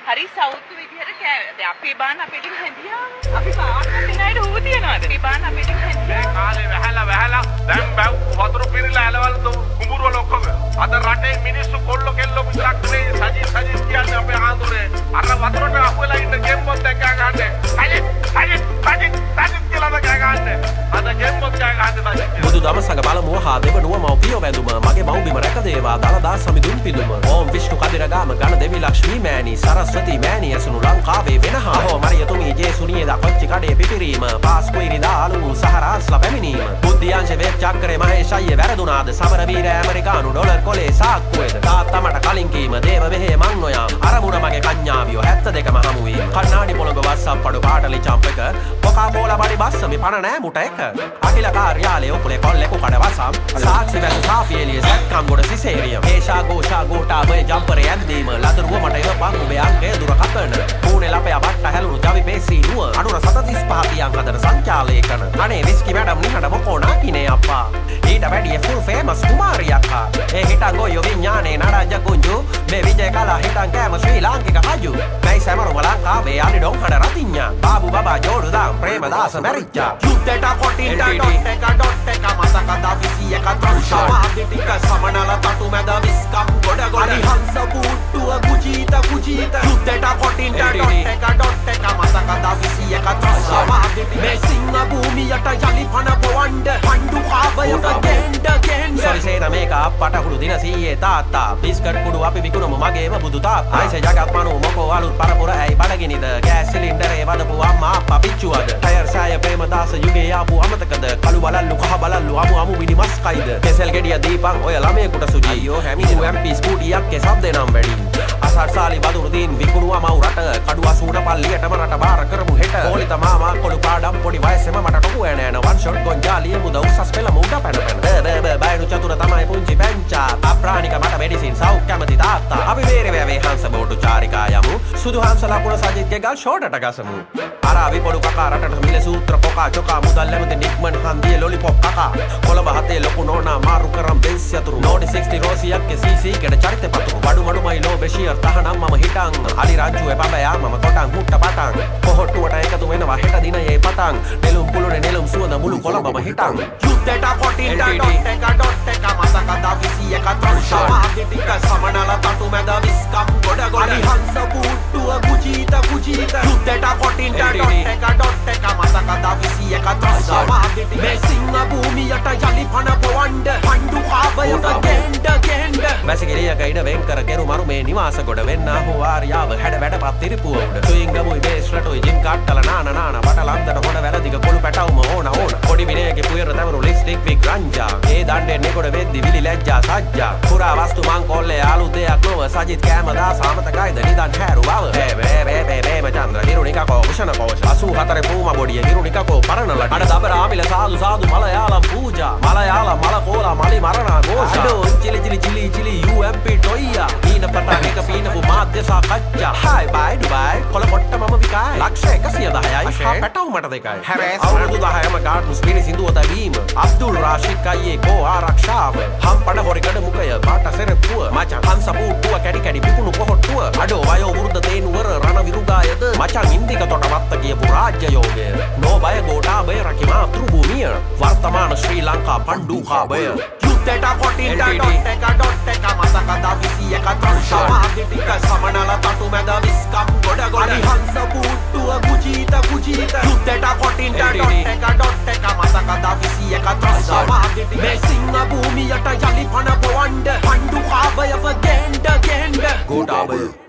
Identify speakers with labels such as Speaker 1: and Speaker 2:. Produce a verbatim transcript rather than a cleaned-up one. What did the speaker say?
Speaker 1: හරි සෞතු විදිහට කෑ අපේ බාන අපිටින් හැදියා. අපි පාට දෙනයිද හුව තියනවාද? අපේ බාන අපිටින් හැදියා.
Speaker 2: මේ කාලේ වැහලා වැහලා දැන් බැව් වතුර පිරিলা ඇලවල කුඹුර වල ඔක්කොම. අද රටේ මිනිස්සු කොල්ල කෙල්ල විතරක් නෙවෙයි සජි සජි කියන්නේ අපේ ආඳුරේ. අර වතුරට අහුවෙලා ඉන්න ගෙම්බොත් දැක් ගන්නනේ. සජි සජි සජි සජි කියලා දැක් ගන්නනේ. අද ගෙම්බොත් දැක් ගන්නනේ.
Speaker 3: බුදු දම සංග බලමුව හා දෙවනුව මව්පියෝ වැඳුම මගේ මව්බිම රැක දේවා දලදා සමිඳුන් පිළුම ඕම් විෂ්ණු කදිරගාම ගණ දෙවි ලක්ෂ්මී මෑණි සරස්වති මෑණි ඇසුණු ලංකාවේ වෙනහා හෝ මරියතුමී ජේසුණියේ දා කොච්චි කඩේ පිපිරීම පාස්කුයිරි දාලු සහරාස්ලා පැමිණීම බුද්ධියංශ වේච් චක්‍රේ මහේෂయ్య වැරදුනාද සමර වීර ඇමරිකානු ඩොලර් කොලේ සාක්කුවේද තාත්තමට කලින් කීම දේව මෙහෙ මං නොයා අරමුණ මගේ කන්‍යාවියෝ හැත්ත දෙකම හමු වීම කන්නාඩි පොළඹ වස්සම් පඩු පාටලි චම්පක කොකා කෝලා බඩි බස්සමි පණ නෑ මුට එක අකිල කාර්යාලයේ උකුලේ කොල්ලෙකු කඩ වසම් සාක්ෂි වැසු සාෆියලිය සැත්කම් ගොඩ සිසේරියම් හේෂා ගෝෂා ගෝටා බය ජම්පරේ ඇන්දීම ලදරුව මට එව පං උඹේ අංකය දුර කපන පූනේ ලපයා බට්ට හැලුණු ජවි පේසී නුව අනුර සතතිස් පහ පියන් හදන සංචාලේකන අනේ විස්කි මැඩම් නිහඬ මොකෝ නාකිනේ අප්පා ඊට වැඩිය ෆුල් ෆේමස් කුමාරියක්කා ඒ හිටන් ගොයෝ විඥානේ නඩජ කුංජු මේ විජය කලා හිටන් කෑම ශ්‍රී ලාංකික හජු මේ සමරු ලංකාවේ අලි ඩොන් හඩ රතිඤ්ඤා බාබු බබා ජෝඩුදාම් ප්‍රේමදාස මැරිච්චා යුද්ධයට කොටින්ට ඩොට් එක ඩොට් එක මතකද විසි එක ත්‍රංශා මාදිටික සමනල තටු මැද විස්කම් ගොඩ ගොඩ අනිහංස පුට්ටුව කුජීත කුජීත යුද්ධයට කොටින්ට ඩොට් එක ඩොට් එක මතකද විසි එක ත්‍රංශා මාදිටික මේ සිංහ භූමියට යලි පන පොවණ්ඩ පණ්ඩු කාබයක ගෙන්ඩ ගෙන්ඩ සොරි සේන මේක අප්පට හුළු දින සීයේ තාත්තා බිස්කට් කුඩු අපි විකුණමු මගේම බුදු තාත්තා ආයිසේ ජගත් මනු මොකෝ අලුත් පරපුර ඇයි බඩගිනිද ගෑස් සිලින්ඩරේ වදපු අම්මා අප්පා පිච්චුවද ටයර් සාය ප්‍රේමදාස යුගයේ ආපු අමතකද කළු බලල්ලු කහ බලල්ලු අමු අමු විනි මස් කයිද කෙසෙල් ගෙඩිය දීපන් ඔය ළමයෙකුට සුජි අයියෝ හැමි යූ එම් පී ස්කූටියක් ඒ සබ් දෙනම් වැඩි අසර් සාලි බදුරු දින් විකුණුවා මව් රට කඩුව සූණ පල්ලියටම රට බාර කරමු හෙට කෝලිත මාමා කොළු පාඩම් පොඩි වයසෙම මට ටොකු ෑ නෑන වන් ෂොට් ගොන්ජාලිය මුද උසස් පෙළ මුඩ පැන පැන බ බ බයනු චතුර තමයි පුංචි පැංචා අප්‍රාණික මට මෙඩිසින් සෞඛ්‍ය කැමති තාත්තා අපි වේරේ වැවේ හංස බෝඩු චාරිකා යමු සුදු හංස ලකුණ සජිත්ගේ ගල් ෂෝටට ගසමු අරාවි පොඩු කකා රටට මිල සූත්‍ර කොකා චොකා මුදල් ලැබෙති නික්මන් හන්දියේ ලොලිපොප් කකා කොළඹ හතේ ලොකු නෝනා මාරු කරම් බෙන්ස් යතුරු නෝඩි සික්ස්ටි රෝසියක්ගේ සීසී කෙඩ චරිත පතුරු බඩු මඩුමයි ලෝ බෙෂියර් තහනම් මම හිටන් අලි රංචුවේ බබයා මම කොටන් හුට්ට පටන් කොහොට්ටුවට එකතු වෙනවා හෙට දිනයේ පටන් නෙළුම් පුළුනේ නෙළුම් සුවඳ මුළු කොළඹම හිටන් යුද්ධයට කොටින්ට ඩොට් එක ඩොට් එක මතකද විසි එක ත්‍රංශා මාදිටික සමනල තටු මැද විස්කම් ගොඩ ගොඩ අනිහංස පුට්ටුව කුජීත කුජීත යුද්ධයට කොටින්ට ඩොට් එක ඩොට් එක මතකද විසි එක ත්‍රංශා මාදිටික මේ සිංහ භූමියට යලි පන පොවණ්ඩ පණ්ඩු කාබයක ගෙන්ඩ ගෙන්ඩ වැසිකිළියක ඉඩ වෙන් කර කෙරු මරු මේ නිවාස ගොඩ වෙන්න හෝ ආර්යාව හැඩ වැඩ පත් තිරිපුව උඩ තුයිංගමුයි බේස් රටුයි ජිම් කට්ටල නාන නාන බටලන්දට හොඩ වැලදික කොළු පැටවුම ඕන ඕන පොඩි විනයගේ පුයර තවරු ලිස්ටික් වික් රංජා ඒ දණ්ඩේ නෙකොඩ වෙද්දි විලි ලැජ්ජා සජ්ජා පුරා වස්තු මං කොල්ලේ ආලු දෙයක් නොව සජිත් කෑමදා සාමතකයිද නිදන් හැරු බව බේ බේ බේ බේ බේ මචන්ද්‍ර හිරුනිකකෝ කුෂණ කෝෂ අසූ හතර පූම බොඩිය හිරුනිකකෝ පරණල අඩ දබර ආමිල සාදු සාදු මලයාලම් පූජා මලයාලම් මල කෝලා මලි මරණා ഘോഷ අඩෝ චිලි චිලි චිලි චිලි යූ එම් පී ටොයියා ඊන පටන් එක පීනපු මාධ්‍ය සාකච්ඡා හායි බයි ඩුබයි කොළ පොට්ට මම විකායි ලක්ෂ එකසිය දහයයි හා පැටවු මට දෙකයි හැරෑස් අවුරුදු දහයම ගාඩ්ස් පිරි සින්දුව තැවීම අබ්දුල් රාෂිද් අයියේ කෝ ආරක්ෂාව හම්පඩ හොරිගඩ මුකය පාට සෙරප්පුව මචං හංස පුට්ටුව කැඩි කැඩි පිපුණු පොහොට්ටුව අඩෝ වයෝ වෘද්ධ තේනුවර රණ විරුගායද මචං ඉන්දික තොට වත්ත කියපු රාජ්‍ය යෝගය නෝ බය ගෝඨාභය රකි මාතෘ භූමිය වර්තමාන ශ්‍රී ලංකා පණ්ඩුකාභය යුද්ධයට කොටින්ට ඩොට් එක ඩොට් එක මතකද විසි එක ත්‍රංශා මාදිටික සමනල තටු මැද විස්කම් ගොඩ ගොඩ අනිහංස පුට්ටුව කුජීත කුජීත යුද්ධයට කොටින්ට ඩොට් එක ඩොට් එක මතකද විසි එක ත්‍රංශා මාදිටික මේ සිංහ භූමියට යලි පන පොවණ්ඩ පණ්ඩු කාබයව ගෙන්ඩ ගෙන්ඩ ගෝඨාභය